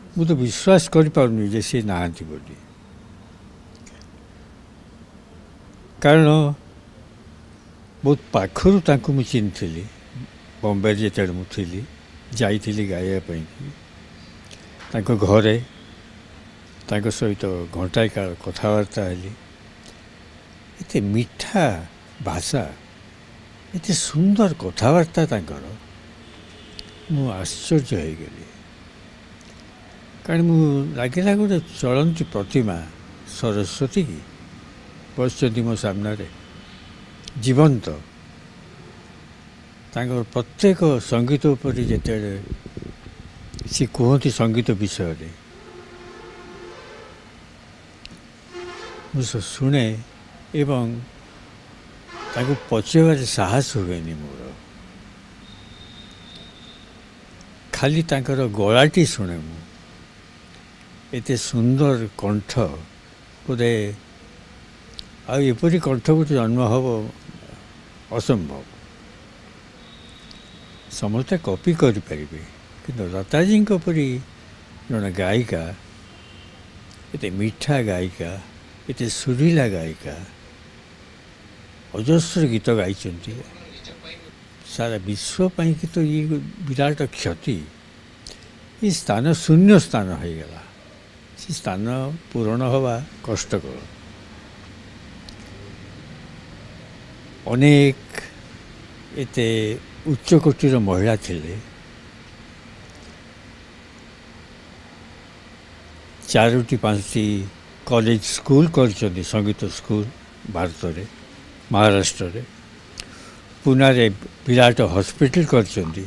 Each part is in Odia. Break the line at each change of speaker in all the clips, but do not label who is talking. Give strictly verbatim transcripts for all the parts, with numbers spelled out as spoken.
ମୁଁ ତ ବିଶ୍ୱାସ କରିପାରୁନି ଯେ ସେ ନାହାନ୍ତି ବୋଲି। କାରଣ ବହୁତ ପାଖରୁ ତାଙ୍କୁ ମୁଁ ଚିହ୍ନିଥିଲି। ବମ୍ବେରେ ଯେତେବେଳେ ମୁଁ ଥିଲି ଯାଇଥିଲି ଗାଇବା ପାଇଁ ତାଙ୍କ ଘରେ ତାଙ୍କ ସହିତ ଘଣ୍ଟାଏ କାଳ କଥାବାର୍ତ୍ତା ହେଲି। ଏତେ ମିଠା ଭାଷା, ଏତେ ସୁନ୍ଦର କଥାବାର୍ତ୍ତା ତାଙ୍କର, ମୁଁ ଆଶ୍ଚର୍ଯ୍ୟ ହେଇଗଲି। କାରଣ ମୁଁ ଲାଗିଲା ଗୋଟେ ଚଳନ୍ତି ପ୍ରତିମା ସରସ୍ୱତୀ କି ବସିଛନ୍ତି ମୋ ସାମ୍ନାରେ, ଜୀବନ୍ତ। ତାଙ୍କର ପ୍ରତ୍ୟେକ ସଙ୍ଗୀତ ଉପରେ ଯେତେବେଳେ ସେ କୁହନ୍ତି ସଙ୍ଗୀତ ବିଷୟରେ ମୁଁ ଶୁଣେ ଏବଂ ତାକୁ ପଚାରିବାରେ ସାହସ ହୁଏନି ମୋର। ଖାଲି ତାଙ୍କର ଗଳାଟି ଶୁଣେ ମୁଁ। ଏତେ ସୁନ୍ଦର କଣ୍ଠ, ବୋଧେ ଆଉ ଏପରି କଣ୍ଠ ଗୋଟେ ଜନ୍ମ ହେବ ଅସମ୍ଭବ। ସମସ୍ତେ କପି କରିପାରିବେ, କିନ୍ତୁ ଲତାଜୀଙ୍କ ପରି ଜଣେ ଗାୟିକା, ଏତେ ମିଠା ଗାୟିକା, ଏତେ ସୁରିଲା ଗାୟିକା, ଅଜସ୍ର ଗୀତ ଗାଇଛନ୍ତି ସାରା ବିଶ୍ୱ ପାଇଁ। କିନ୍ତୁ ଇଏ ବିରାଟ କ୍ଷତି। ଏ ସ୍ଥାନ ଶୂନ୍ୟ ସ୍ଥାନ ହୋଇଗଲା। ସେ ସ୍ଥାନ ପୂରଣ ହେବା କଷ୍ଟକର। ଅନେକ ଏତେ ଉଚ୍ଚକୋଟୀର ମହିଳା ଥିଲେ। ଚାରୋଟି ପାଞ୍ଚଟି କଲେଜ ସ୍କୁଲ କରିଛନ୍ତି, ସଙ୍ଗୀତ ସ୍କୁଲ ଭାରତରେ, ମହାରାଷ୍ଟ୍ରରେ। ପୁନାରେ ବିରାଟ ହସ୍ପିଟାଲ କରିଛନ୍ତି।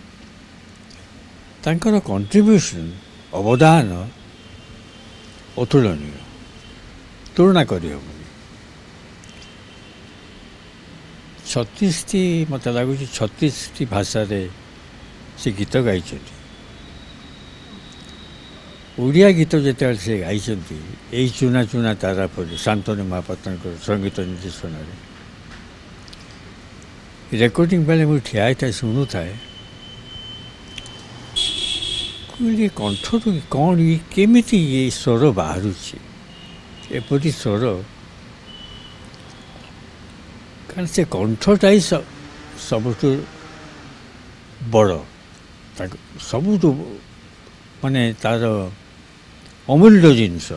ତାଙ୍କର କଣ୍ଟ୍ରିବ୍ୟୁସନ୍, ଅବଦାନ ଅତୁଳନୀୟ, ତୁଳନା କରିହେବନି। ଛତିଶଟି ମୋତେ ଲାଗୁଛି ଛତିଶଟି ଭାଷାରେ ସେ ଗୀତ ଗାଇଛନ୍ତି। ଓଡ଼ିଆ ଗୀତ ଯେତେବେଳେ ସେ ଗାଇଛନ୍ତି, ଏଇ ଚୁନା ଚୁନା ତାରା ପରି, ଶାନ୍ତନୁ ମହାପାତ୍ରଙ୍କର ସଙ୍ଗୀତ ନିର୍ଦ୍ଦେଶନାରେ, ରେକର୍ଡ଼ିଂ ବେଳେ ମୁଁ ଠିଆ ହେଇଥାଏ, ଶୁଣୁଥାଏ, କହିଲି କଣ୍ଠରୁ କ'ଣ ଇଏ କେମିତି ଏ ସ୍ୱର ବାହାରୁଛି, ଏପରି ସ୍ୱର। କାରଣ ସେ କଣ୍ଠଟା ହିଁ ସବୁଠୁ ବଡ଼, ସବୁଠୁ ମାନେ ତାର ଅମୂଲ୍ୟ ଜିନିଷ।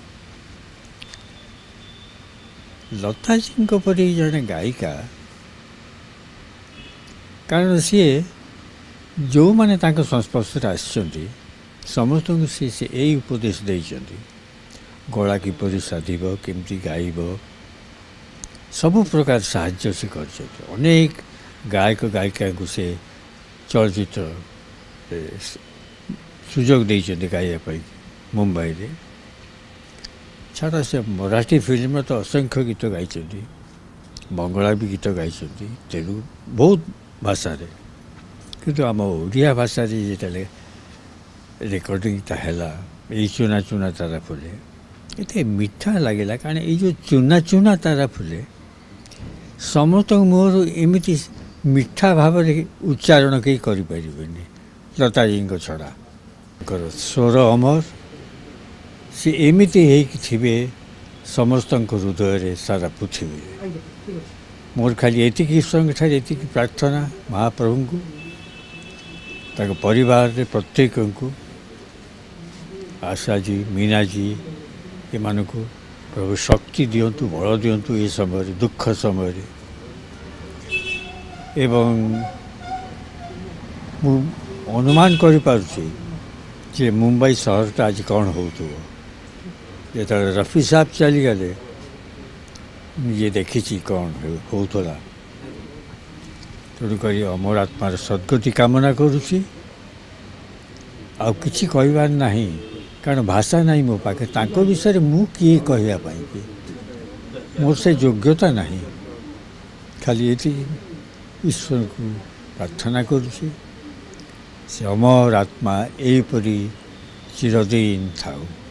ଲତାଜୀଙ୍କ ପରି ଜଣେ ଗାୟିକା, କାରଣ ସିଏ ଯେଉଁମାନେ ତାଙ୍କ ସଂସ୍ପର୍ଶରେ ଆସିଛନ୍ତି ସମସ୍ତଙ୍କୁ ସେ ସେ ଏଇ ଉପଦେଶ ଦେଇଛନ୍ତି, ଗଳା କିପରି ସାଧିବ, କେମିତି ଗାଇବ, ସବୁ ପ୍ରକାର ସାହାଯ୍ୟ ସେ କରିଛନ୍ତି। ଅନେକ ଗାୟକ ଗାୟିକାଙ୍କୁ ସେ ଚଳଚ୍ଚିତ୍ର ସୁଯୋଗ ଦେଇଛନ୍ତି ଗାଇବା ପାଇଁ ମୁମ୍ବାଇରେ। ଛାଡ଼, ସେ ମରାଠୀ ଫିଲ୍ମର ତ ଅସଂଖ୍ୟ ଗୀତ ଗାଇଛନ୍ତି, ବଙ୍ଗଳା ବି ଗୀତ ଗାଇଛନ୍ତି, ତେଲୁଗୁ, ବହୁତ ଭାଷାରେ। କିନ୍ତୁ ଆମ ଓଡ଼ିଆ ଭାଷାରେ ଯେତେବେଳେ ରେକର୍ଡ଼ିଂଟା ହେଲା, ଏଇ ଚୁନା ଚୁନା ତାରା ଫୁଲେ, ଏତେ ମିଠା ଲାଗିଲା। କାରଣ ଏଇ ଯେଉଁ ଚୁନା ଚୁନା ତାରା ଫୁଲେ ସମସ୍ତଙ୍କ ମୁହଁରୁ ଏମିତି ମିଠା ଭାବରେ ଉଚ୍ଚାରଣ କେହି କରିପାରିବେନି ଲତାଜୀଙ୍କ ଛଡ଼ା। ତାଙ୍କର ସ୍ୱର ଅମର, ସେ ଏମିତି ହେଇକି ଥିବେ ସମସ୍ତଙ୍କ ହୃଦୟରେ, ସାରା ପୃଥିବୀରେ। ମୋର ଖାଲି ଏତିକି ଈଶ୍ୱରଙ୍କଠାରେ ଏତିକି ପ୍ରାର୍ଥନା, ମହାପ୍ରଭୁଙ୍କୁ, ତାଙ୍କ ପରିବାରରେ ପ୍ରତ୍ୟେକଙ୍କୁ, ଆଶାଜୀ, ମୀନାଜୀ, ଏମାନଙ୍କୁ ପ୍ରଭୁ ଶକ୍ତି ଦିଅନ୍ତୁ, ବଳ ଦିଅନ୍ତୁ ଏ ସମୟରେ, ଦୁଃଖ ସମୟରେ। ଏବଂ ମୁଁ ଅନୁମାନ କରିପାରୁଛି ଯେ ମୁମ୍ବାଇ ସହରଟା ଆଜି କ'ଣ ହେଉଥିବ। ଯେତେବେଳେ ରଫି ସାହେବ ଚାଲିଗଲେ, ନିଜେ ଦେଖିଛି କ'ଣ ହେଉଥିଲା। ତେଣୁକରି ଅମର ଆତ୍ମାର ସଦ୍ଗତି କାମନା କରୁଛି। ଆଉ କିଛି କହିବାର ନାହିଁ, କାରଣ ଭାଷା ନାହିଁ ମୋ ପାଖରେ। ତାଙ୍କ ବିଷୟରେ ମୁଁ କିଏ କହିବା ପାଇଁକି, ମୋର ସେ ଯୋଗ୍ୟତା ନାହିଁ। ଖାଲି ଏତିକି ଈଶ୍ୱରଙ୍କୁ ପ୍ରାର୍ଥନା କରୁଛି, ସେ ଅମର ଆତ୍ମା ଏହିପରି ଚିରଦିନ ଥାଉ।